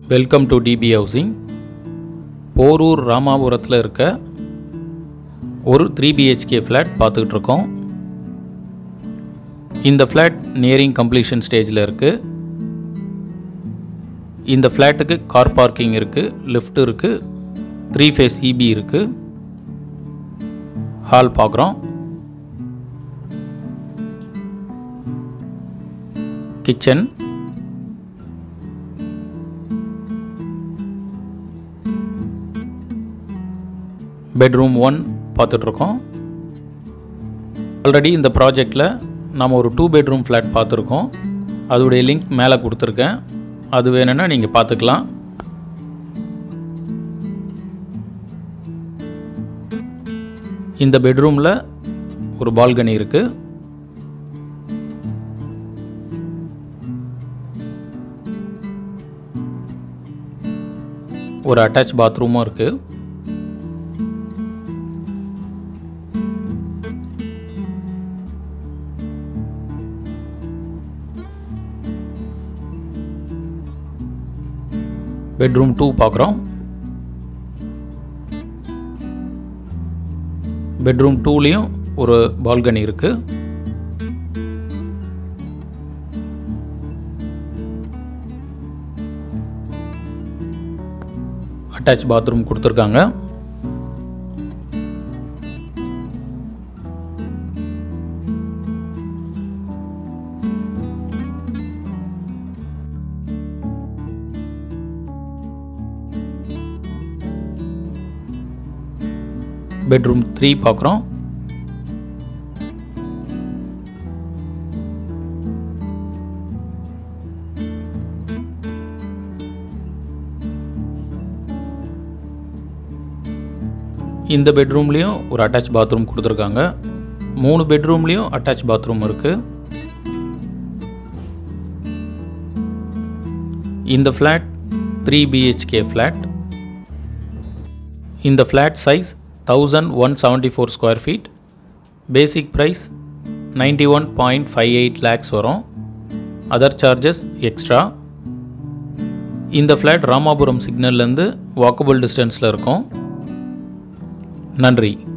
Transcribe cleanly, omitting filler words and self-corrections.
Welcome to DP housing. Porur ராமாபுரத்தில் இருக்க ஒரு 3 BHK ஃப்ளாட் பார்த்துக்கிட்டு இருக்கோம். இந்த ஃப்ளாட் நியரிங் கம்ப்ளீஷன் ஸ்டேஜில் இருக்குது. இந்த ஃப்ளாட்டுக்கு கார் பார்க்கிங் இருக்குது, லிஃப்ட் இருக்குது, 3 ஃபேஸ் EB இருக்குது. ஹால் பார்க்குறோம். கிச்சன், பெட்ரூம் 1 பார்த்துட்ருக்கோம். ஆல்ரெடி இந்த ப்ராஜெக்டில் நம்ம ஒரு 2 பெட்ரூம் ஃப்ளாட் பார்த்துருக்கோம். அதோடைய லிங்க் மேலே கொடுத்துருக்கேன். அது வேணும்னா நீங்கள் பார்த்துக்கலாம். இந்த பெட்ரூமில் ஒரு பால்கனி இருக்குது. ஒரு அட்டாச் பாத்ரூமும் இருக்குது. பெட்ரூம் 2 பார்க்குறோம். பெட்ரூம் 2லேயும் ஒரு பால்கனி இருக்கு. அட்டாச் பாத்ரூம் கொடுத்துருக்காங்க. பெட்ரூம் 3 பார்க்குறோம். இந்த பெட்ரூம்லேயும் ஒரு அட்டாச் பாத்ரூம் கொடுத்துருக்காங்க. 3 பெட்ரூம்லேயும் அட்டாச் பாத்ரூம் இருக்குது. இந்த ஃப்ளாட் 3 BHK ஃப்ளாட். இந்த flat size 1174 square feet. Basic price 91.58 lakhs வரும். Other charges extra. இந்த ஃப்ளாட் ராமாபுரம் சிக்னல்லேருந்து வாக்கபிள் டிஸ்டன்ஸில் இருக்கும். நன்றி.